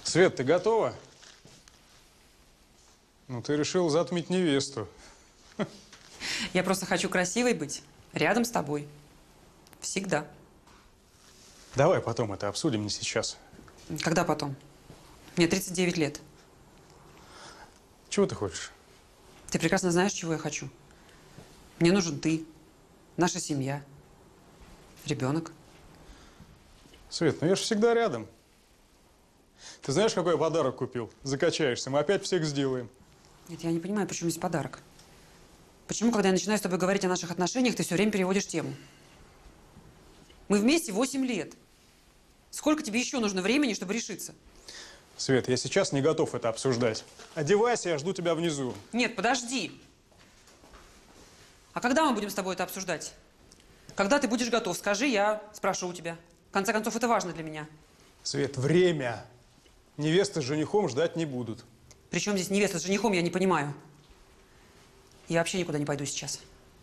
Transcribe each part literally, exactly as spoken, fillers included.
Свет, ты готова? Ну, ты решил затмить невесту. Я просто хочу красивой быть рядом с тобой. Всегда. Давай потом это обсудим, не сейчас. Когда потом? Мне тридцать девять лет. Чего ты хочешь? Ты прекрасно знаешь, чего я хочу. Мне нужен ты, наша семья, ребенок. Свет, ну я же всегда рядом. Ты знаешь, какой я подарок купил? Закачаешься, мы опять всех сделаем. Нет, я не понимаю, почему здесь подарок. Почему, когда я начинаю с тобой говорить о наших отношениях, ты все время переводишь тему? Мы вместе восемь лет. Сколько тебе еще нужно времени, чтобы решиться? Свет, я сейчас не готов это обсуждать. Одевайся, я жду тебя внизу. Нет, подожди. А когда мы будем с тобой это обсуждать? Когда ты будешь готов? Скажи, я спрошу у тебя. В конце концов, это важно для меня. Свет, время. Невеста с женихом ждать не будут. Причем здесь невеста с женихом, я не понимаю. Я вообще никуда не пойду сейчас.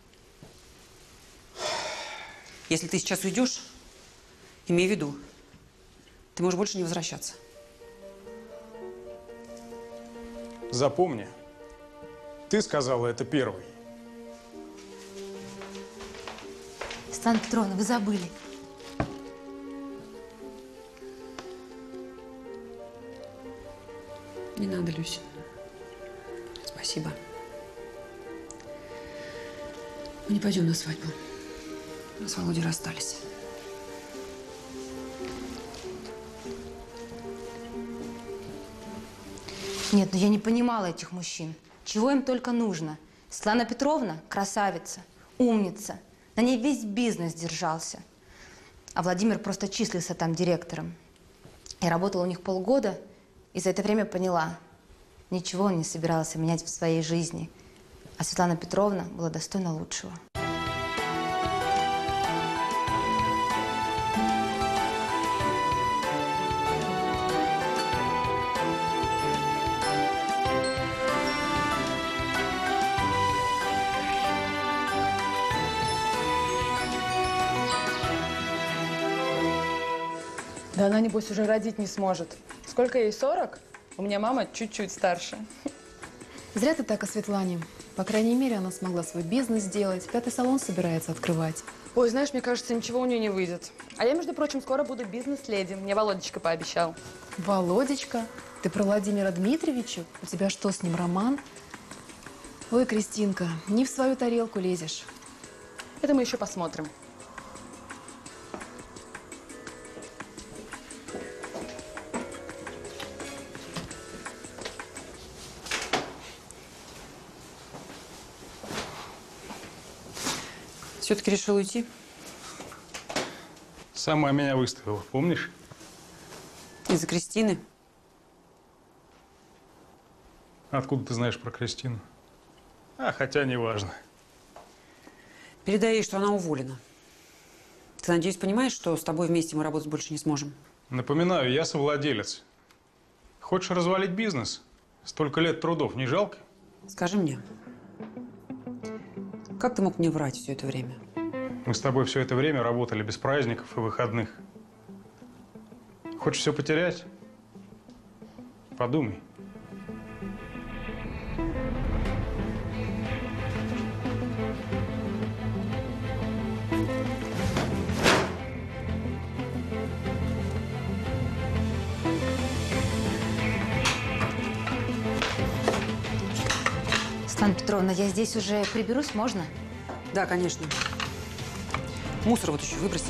Если ты сейчас уйдешь, имей в виду, ты можешь больше не возвращаться. Запомни, ты сказала это первой. Светлана Петровна, вы забыли. Не надо, Люся. Спасибо. Мы не пойдем на свадьбу. Мы с Володей расстались. Нет, ну я не понимала этих мужчин. Чего им только нужно? Светлана Петровна – красавица, умница. На ней весь бизнес держался. А Владимир просто числился там директором. Я работала у них полгода, и за это время поняла, ничего он не собирался менять в своей жизни. А Светлана Петровна была достойна лучшего. Да она, небось, уже родить не сможет. Сколько ей, сорок? У меня мама чуть-чуть старше. Зря ты так о Светлане. По крайней мере, она смогла свой бизнес сделать. Пятый салон собирается открывать. Ой, знаешь, мне кажется, ничего у нее не выйдет. А я, между прочим, скоро буду бизнес-леди. Мне Володечка пообещал. Володечка, ты про Владимира Дмитриевича? У тебя что, с ним роман? Ой, Кристинка, не в свою тарелку лезешь. Это мы еще посмотрим. Все-таки решил уйти? Сама меня выставила, помнишь? Из-за Кристины? Откуда ты знаешь про Кристину? А, хотя неважно. Передай ей, что она уволена. Ты, надеюсь, понимаешь, что с тобой вместе мы работать больше не сможем? Напоминаю, я совладелец. Хочешь развалить бизнес? Столько лет трудов не жалко? Скажи мне, как ты мог мне врать все это время? Мы с тобой все это время работали без праздников и выходных. Хочешь все потерять? Подумай. Светлана Петровна, я здесь уже приберусь, можно? Да, конечно. Мусор вот еще выброси.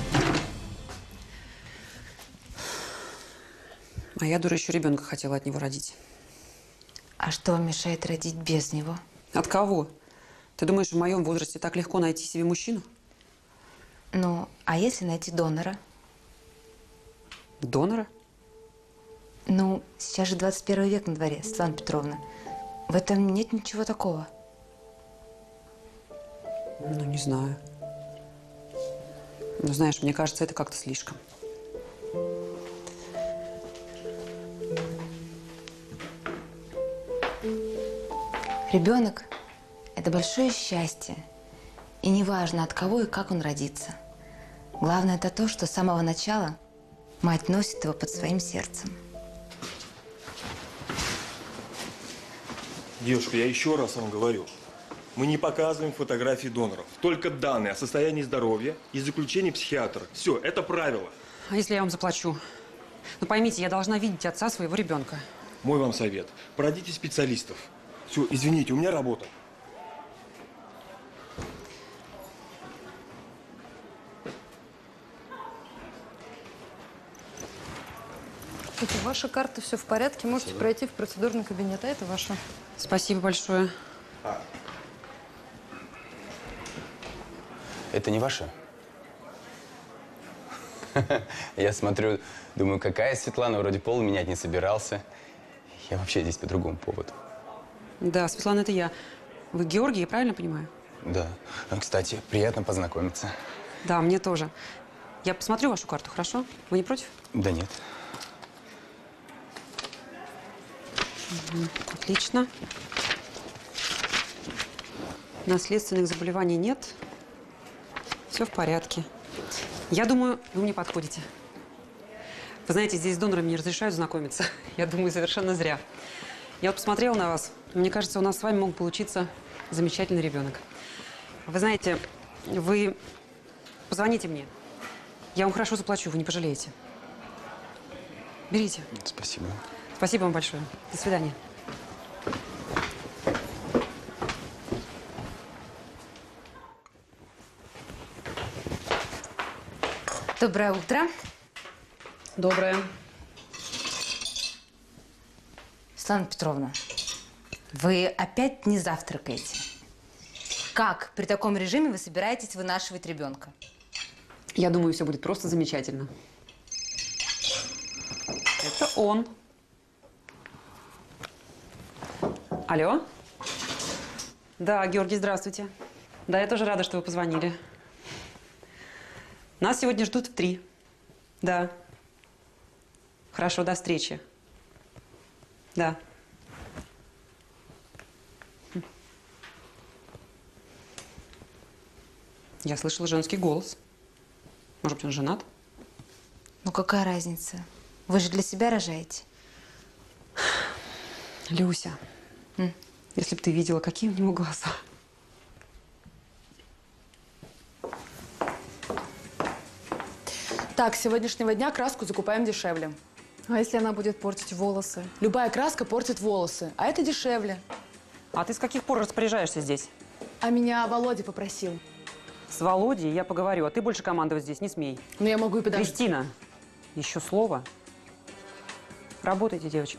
А я, дура, еще ребенка хотела от него родить. А что вам мешает родить без него? От кого? Ты думаешь, в моем возрасте так легко найти себе мужчину? Ну, а если найти донора? Донора? Ну, сейчас же двадцать первый век на дворе, Светлана Петровна. В этом нет ничего такого. Ну, не знаю. Ну, знаешь, мне кажется, это как-то слишком. Ребенок – это большое счастье. И неважно, от кого и как он родится. Главное – это то, что с самого начала мать носит его под своим сердцем. Девушка, я еще раз вам говорю. Мы не показываем фотографии доноров. Только данные о состоянии здоровья и заключение психиатра. Все, это правило. А если я вам заплачу? Ну поймите, я должна видеть отца своего ребенка. Мой вам совет. Пройдите специалистов. Все, извините, у меня работа. Слушайте, ваша карта, все в порядке. Можете Спасибо. пройти в процедурный кабинет, а это ваша. Спасибо большое. А. Это не ваша? Я смотрю, думаю, какая Светлана, вроде пол менять не собирался. Я вообще здесь по другому поводу. Да, Светлана, это я. Вы Георгий, я правильно понимаю? Да. Кстати, приятно познакомиться. Да, мне тоже. Я посмотрю вашу карту, хорошо? Вы не против? Да нет. Угу, отлично. Наследственных заболеваний нет. Все в порядке. Я думаю, вы мне подходите. Вы знаете, здесь с донорами не разрешают знакомиться. Я думаю, совершенно зря. Я вот посмотрела на вас. Мне кажется, у нас с вами мог получиться замечательный ребенок. Вы знаете, вы позвоните мне. Я вам хорошо заплачу, вы не пожалеете. Берите. Спасибо. Спасибо вам большое. До свидания. Доброе утро. Доброе. Светлана Петровна, вы опять не завтракаете. Как при таком режиме вы собираетесь вынашивать ребенка? Я думаю, все будет просто замечательно. Это он. Алло? Да, Георгий, здравствуйте. Да, я тоже рада, что вы позвонили. Нас сегодня ждут в три. Да. Хорошо, до встречи. Да. Я слышала женский голос. Может быть, он женат? Ну, какая разница? Вы же для себя рожаете. Люся, М? если бы ты видела, какие у него глаза. Так, с сегодняшнего дня краску закупаем дешевле. А если она будет портить волосы? Любая краска портит волосы, а это дешевле. А ты с каких пор распоряжаешься здесь? А меня Володя попросил. С Володей я поговорю, а ты больше командовать здесь не смей. Но я могу и подождать. Кристина, еще слово. Работайте, девочки.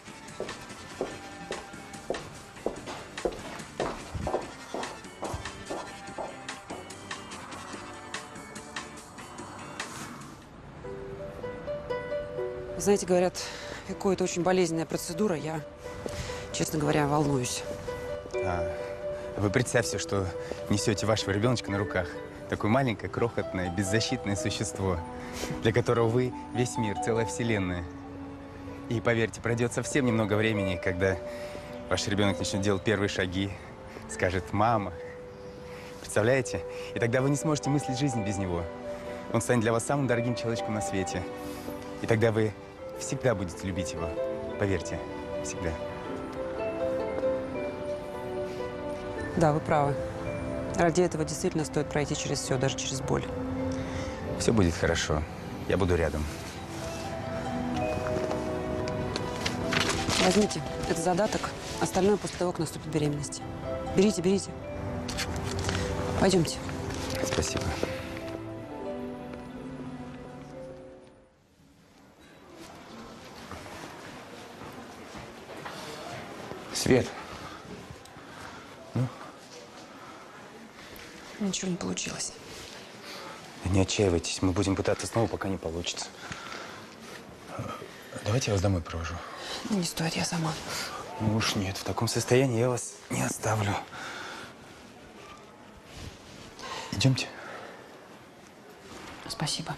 Знаете, говорят, ЭКО – это очень болезненная процедура. Я, честно говоря, волнуюсь. А, вы представьте, что несете вашего ребеночка на руках. Такое маленькое, крохотное, беззащитное существо, для которого вы весь мир, целая вселенная. И поверьте, пройдет совсем немного времени, когда ваш ребенок начнет делать первые шаги, скажет «мама». Представляете? И тогда вы не сможете мыслить жизнь без него. Он станет для вас самым дорогим человечком на свете. И тогда вы всегда будете любить его. Поверьте, всегда. Да, вы правы. Ради этого действительно стоит пройти через все, даже через боль. Все будет хорошо. Я буду рядом. Возьмите, это задаток. Остальное после того, как наступит беременность. Берите, берите. Пойдемте. Спасибо. Свет. Ну? Ничего не получилось. Да не отчаивайтесь. Мы будем пытаться снова, пока не получится. Давайте я вас домой провожу. Не стоит, я сама. Ну уж нет, в таком состоянии я вас не оставлю. Идемте. Спасибо.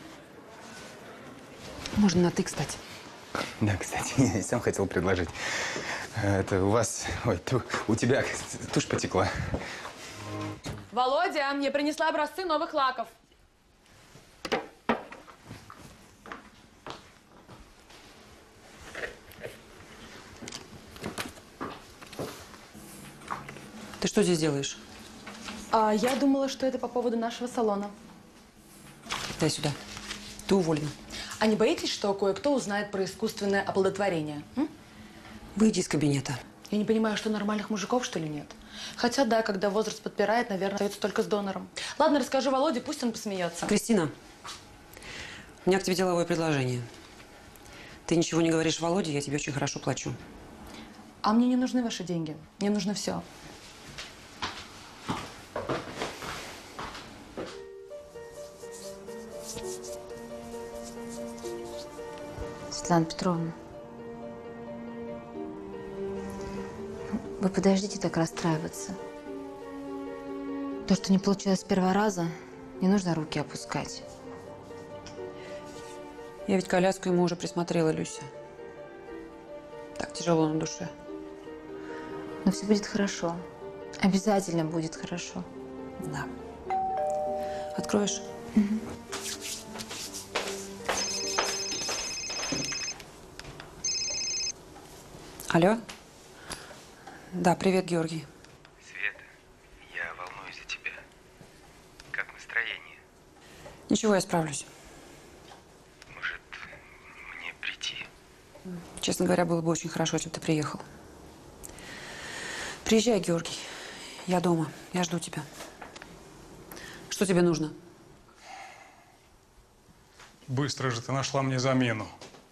Можно на «ты», кстати. Да, кстати, я сам хотел предложить. Это у вас, ой, ту, у тебя тушь потекла. Володя, я принесла образцы новых лаков. Ты что здесь делаешь? А я думала, что это по поводу нашего салона. Дай сюда. Ты уволена. А не боитесь, что кое-кто узнает про искусственное оплодотворение? М? Выйди из кабинета. Я не понимаю, что нормальных мужиков, что ли, нет? Хотя, да, когда возраст подпирает, наверное, остается только с донором. Ладно, расскажу Володе, пусть он посмеется. Кристина, у меня к тебе деловое предложение. Ты ничего не говоришь Володе, я тебе очень хорошо плачу. А мне не нужны ваши деньги. Мне нужно все. Светлана Петровна, вы подождите так расстраиваться. То, что не получилось с первого раза, не нужно руки опускать. Я ведь коляску ему уже присмотрела, Люся. Так тяжело на душе. Но все будет хорошо. Обязательно будет хорошо. Да. Откроешь? Алло? Да, привет, Георгий. Света, я волнуюсь за тебя. Как настроение? Ничего, я справлюсь. Может, мне прийти? Честно говоря, было бы очень хорошо, если бы ты приехал. Приезжай, Георгий. Я дома. Я жду тебя. Что тебе нужно? Быстро же ты нашла мне замену.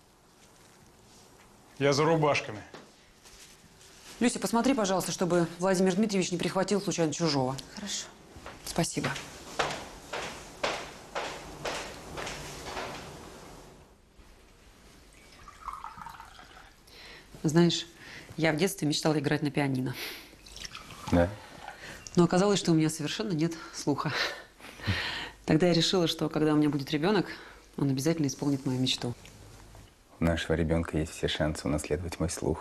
Я за рубашками. Люся, посмотри, пожалуйста, чтобы Владимир Дмитриевич не прихватил случайно чужого. Хорошо. Спасибо. Знаешь, я в детстве мечтала играть на пианино. Да. Но оказалось, что у меня совершенно нет слуха. Тогда я решила, что когда у меня будет ребенок, он обязательно исполнит мою мечту. У нашего ребенка есть все шансы унаследовать мой слух.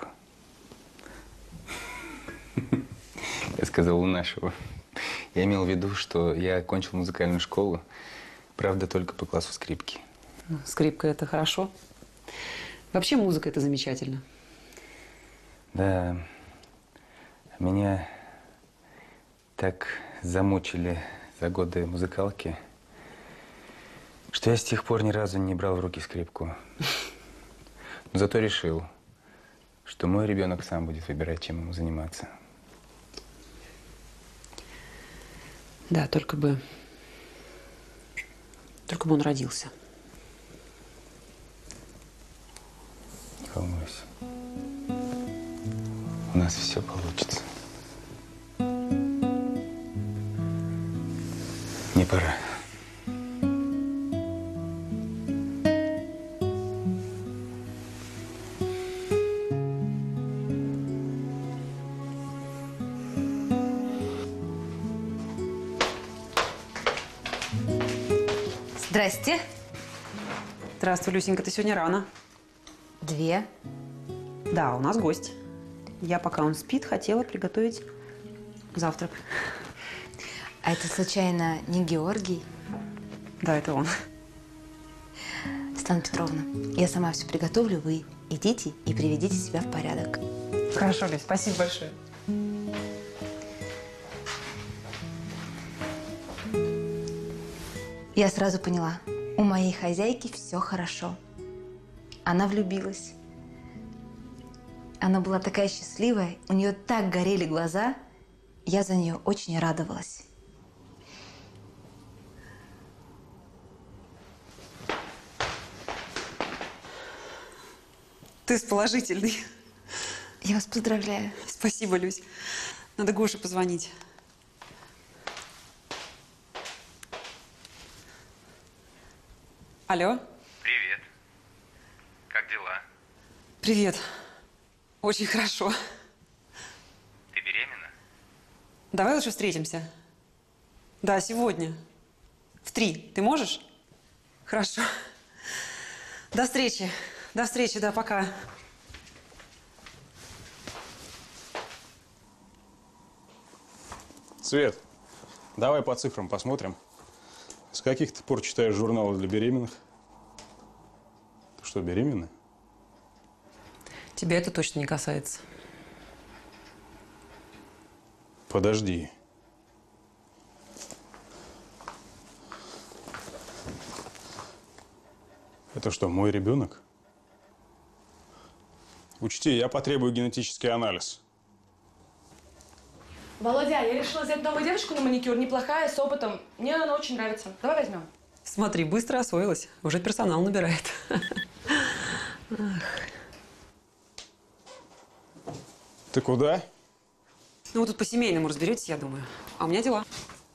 Я сказал у нашего. Я имел в виду, что я окончил музыкальную школу, правда, только по классу скрипки. Ну, скрипка – это хорошо. Вообще музыка – это замечательно. Да, меня так замучили за годы музыкалки, что я с тех пор ни разу не брал в руки скрипку. Но зато решил, что мой ребенок сам будет выбирать, чем ему заниматься. Да, только бы… Только бы он родился. Не волнуйся. У нас все получится. Мне пора. Здрасте. Здравствуй, Люсенька, ты сегодня рано. Две. Да, у нас гость. Я, пока он спит, хотела приготовить завтрак. А это, случайно, не Георгий? Да, это он. Светлана Петровна, я сама все приготовлю, вы идите и приведите себя в порядок. Хорошо, Люсь, спасибо большое. Я сразу поняла, у моей хозяйки все хорошо. Она влюбилась. Она была такая счастливая, у нее так горели глаза. Я за нее очень радовалась. Ты положительный. Я вас поздравляю. Спасибо, Люсь. Надо Гоше позвонить. Алло? Привет. Как дела? Привет. Очень хорошо. Ты беременна? Давай лучше встретимся. Да, сегодня. В три. Ты можешь? Хорошо. До встречи. До встречи, да, пока. Свет, давай по цифрам посмотрим. С каких ты пор читаешь журналы для беременных? Ты что, беременна? Тебя это точно не касается. подожди. Это что, мой ребенок? Учти, я потребую генетический анализ. Володя, я решила взять новую девочку на маникюр. Неплохая, с опытом. Мне она очень нравится. Давай возьмем. Смотри, быстро освоилась. Уже персонал набирает. Ты куда? Ну, вы тут по-семейному разберетесь, я думаю. А у меня дела.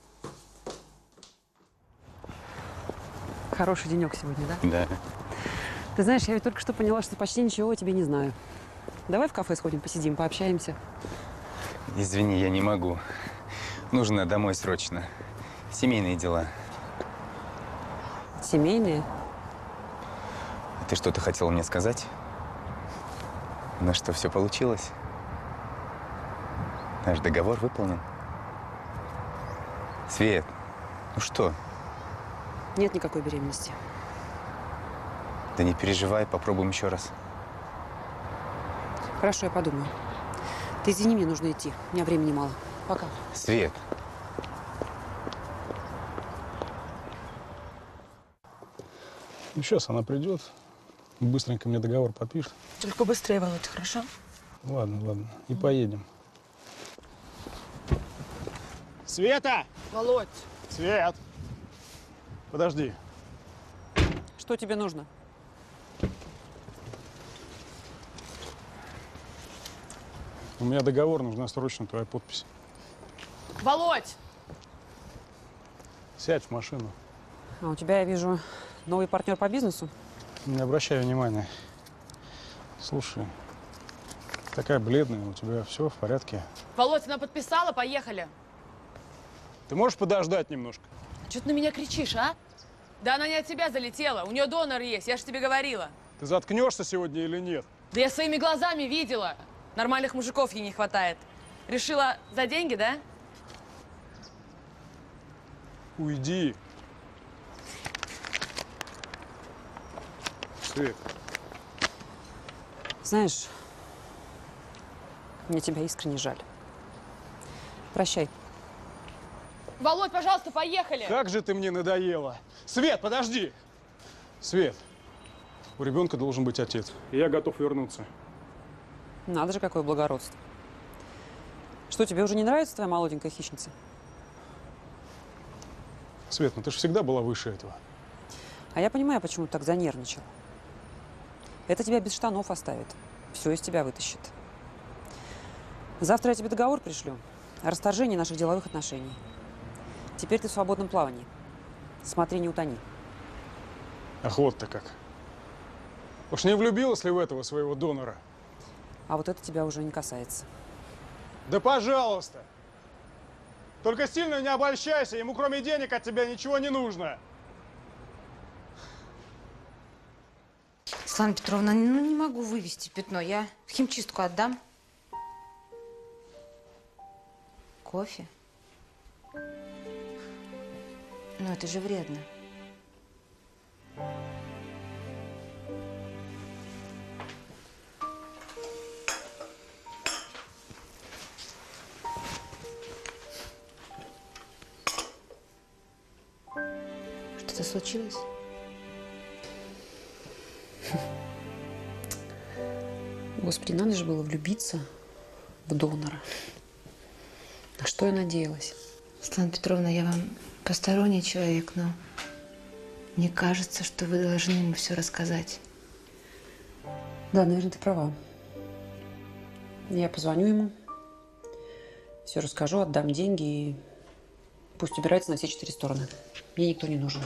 Хороший денек сегодня, да? Да. Ты знаешь, я ведь только что поняла, что почти ничего о тебе не знаю. Давай в кафе сходим, посидим, пообщаемся. Извини, я не могу. Нужно домой срочно. Семейные дела. Семейные? Ты что-то хотела мне сказать? Ну что, все получилось? Наш договор выполнен. Свет, ну что? Нет никакой беременности. Да не переживай, попробуем еще раз. Хорошо, я подумаю. Ты извини, мне нужно идти. У меня времени мало. Пока. Свет. Ну, сейчас она придет, быстренько мне договор подпишет. Только быстрее, Володя, хорошо? Ладно, ладно, и поедем. Света! Володь! Свет! Подожди. Что тебе нужно? У меня договор, нужна срочно твоя подпись. Володь! Сядь в машину. А у тебя, я вижу, новый партнер по бизнесу? Не обращай внимания. Слушай, такая бледная, у тебя все в порядке? Володь, она подписала, поехали. Ты можешь подождать немножко? Чего ты на меня кричишь, а? Да она не от тебя залетела, у нее донор есть, я же тебе говорила. Ты заткнешься сегодня или нет? Да я своими глазами видела. Нормальных мужиков ей не хватает. Решила за деньги, да? Уйди. Свет. Знаешь, мне тебя искренне жаль. Прощай. Володь, пожалуйста, поехали! Как же ты мне надоела. Свет, подожди. Свет, у ребенка должен быть отец. И я готов вернуться. Надо же, какое благородство. Что, тебе уже не нравится твоя молоденькая хищница? Свет, ну ты же всегда была выше этого. А я понимаю, почему ты так занервничал. Это тебя без штанов оставит. Все из тебя вытащит. Завтра я тебе договор пришлю о расторжении наших деловых отношений. Теперь ты в свободном плавании. Смотри, не утони. Ах, вот-то как. Уж не влюбилась ли в этого своего донора? А вот это тебя уже не касается. Да пожалуйста! Только сильно не обольщайся, ему кроме денег от тебя ничего не нужно. Светлана Петровна, ну не могу вывести пятно. Я в химчистку отдам. Кофе? Ну это же вредно. Что-то случилось? Господи, надо же было влюбиться в донора. На что я надеялась? Светлана Петровна, я вам посторонний человек, но мне кажется, что вы должны ему все рассказать. Да, наверное, ты права. Я позвоню ему, все расскажу, отдам деньги и пусть убирается на все четыре стороны. Мне никто не нужен.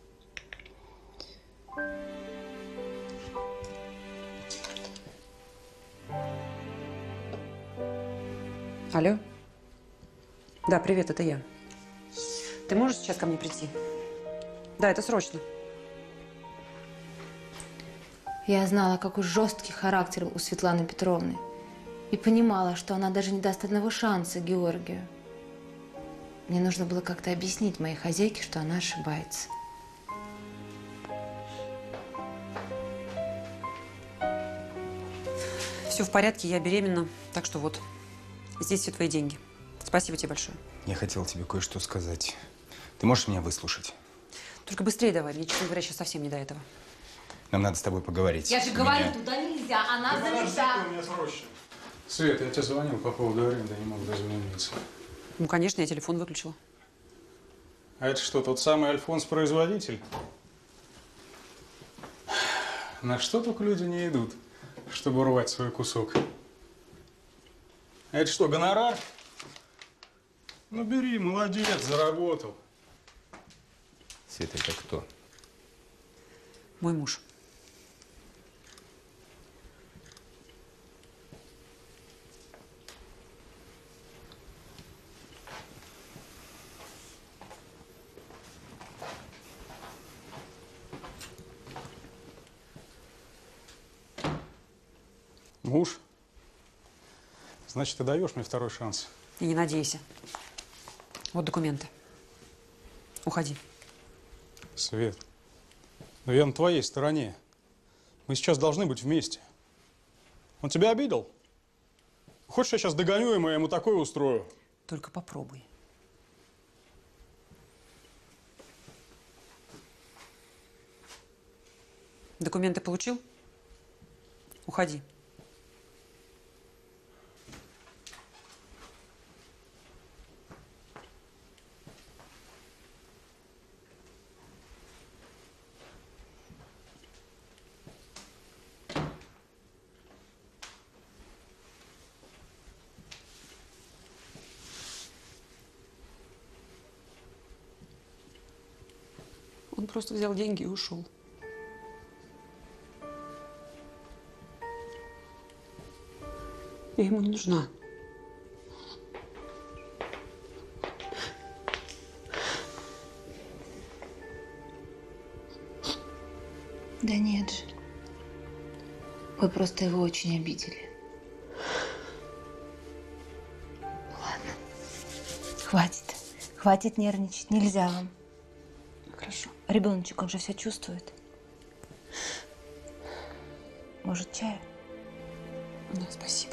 Алло? Да, привет, это я. Ты можешь сейчас ко мне прийти? Да, это срочно. Я знала, какой жесткий характер у Светланы Петровны. И понимала, что она даже не даст одного шанса Георгию. Мне нужно было как-то объяснить моей хозяйке, что она ошибается. Все в порядке, я беременна, так что вот, здесь все твои деньги. Спасибо тебе большое. Я хотел тебе кое-что сказать. Ты можешь меня выслушать? Только быстрее давай, мне, честно говоря, сейчас совсем не до этого. Нам надо с тобой поговорить. Я же У говорю, меня- туда нельзя, она занята. меня срочно. Свет, я тебе звонил по поводу аренды, не мог дозвониться. Ну, конечно, я телефон выключила. А это что, тот самый Альфонс-производитель? На что только люди не идут, чтобы урвать свой кусок. А это что, гонорар? Ну, бери, молодец, заработал. Света, это кто? Мой муж. Муж? Значит, ты даешь мне второй шанс. И не надейся. Вот документы. Уходи. Свет, но я на твоей стороне. Мы сейчас должны быть вместе. Он тебя обидел? Хочешь, я сейчас догоню ему, я ему такое устрою? Только попробуй. Документы получил? Уходи. Он просто взял деньги и ушел. Я ему не нужна. Да нет же. Вы просто его очень обидели. Ладно. Хватит. Хватит нервничать. Нельзя вам. Хорошо. Ребеночек, он же все чувствует. Может, чаю? Да, спасибо.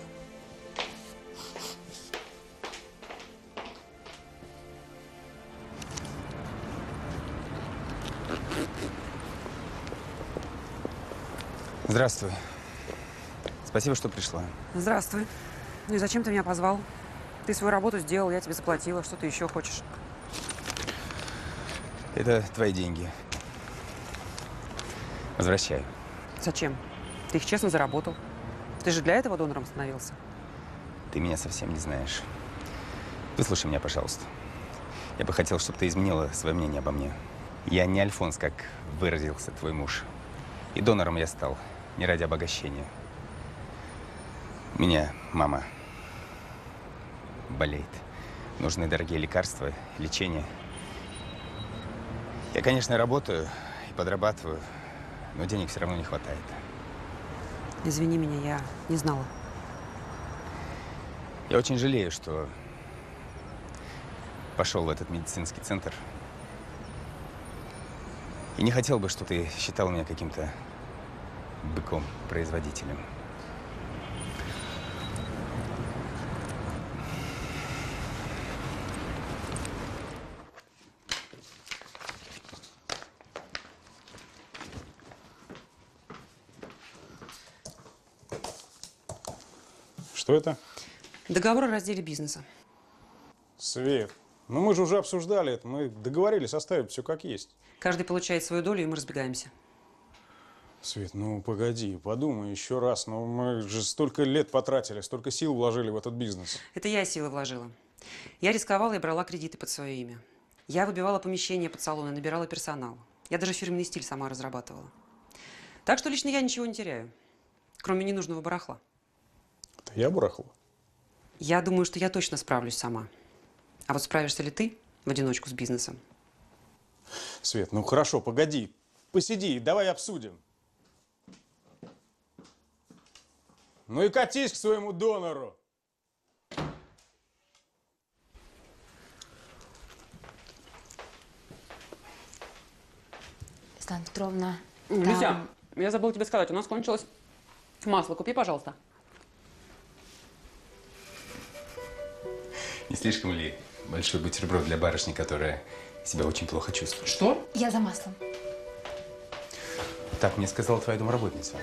Здравствуй. Спасибо, что пришла. Здравствуй. Ну и зачем ты меня позвал? Ты свою работу сделал, я тебе заплатила. Что ты еще хочешь? Это твои деньги. Возвращаю. Зачем? Ты их честно заработал. Ты же для этого донором становился. Ты меня совсем не знаешь. Выслушай меня, пожалуйста. Я бы хотел, чтобы ты изменила свое мнение обо мне. Я не Альфонс, как выразился твой муж. И донором я стал не ради обогащения. У меня мама болеет. Нужны дорогие лекарства, лечение. Я, конечно, работаю и подрабатываю, но денег все равно не хватает. Извини меня, я не знала. Я очень жалею, что пошел в этот медицинский центр. И не хотел бы, что ты считал меня каким-то быком-производителем. Что это? Договор о разделе бизнеса. Свет, ну мы же уже обсуждали это. Мы договорились оставить все как есть. Каждый получает свою долю, и мы разбегаемся. Свет, ну погоди, подумай еще раз. Ну мы же столько лет потратили, столько сил вложили в этот бизнес. Это я силы вложила. Я рисковала и брала кредиты под свое имя. Я выбивала помещение под салон и набирала персонал. Я даже фирменный стиль сама разрабатывала. Так что лично я ничего не теряю, кроме ненужного барахла. Это я барахло? Я думаю, что я точно справлюсь сама. А вот справишься ли ты в одиночку с бизнесом? Свет, ну хорошо, погоди. Посиди, давай обсудим. Ну и катись к своему донору. Светлана Петровна, Люся, там- я забыла тебе сказать, у нас кончилось масло. Купи, пожалуйста. Не слишком ли большой бутерброд для барышни, которая себя очень плохо чувствует? Что? Я за маслом. Так мне сказала твоя домработница.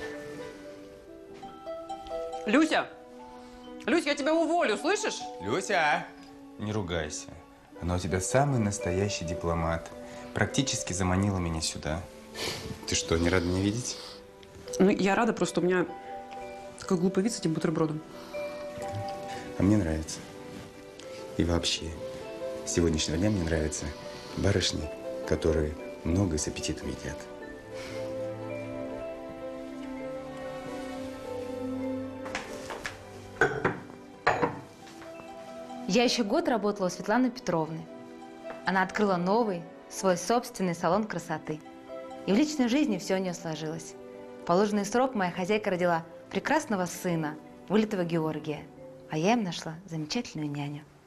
Люся! Люсь, я тебя уволю, слышишь? Люся! Не ругайся. Она у тебя самый настоящий дипломат. Практически заманила меня сюда. Ты что, не рада меня видеть? Ну, я рада, просто у меня такой глупый вид с этим бутербродом. А мне нравится. И вообще, с сегодняшнего дня мне нравятся барышни, которые много с аппетитом едят. Я еще год работала у Светланы Петровны. Она открыла новый, свой собственный салон красоты. И в личной жизни все у нее сложилось. В положенный срок моя хозяйка родила прекрасного сына, вылитого Георгия. А я им нашла замечательную няню.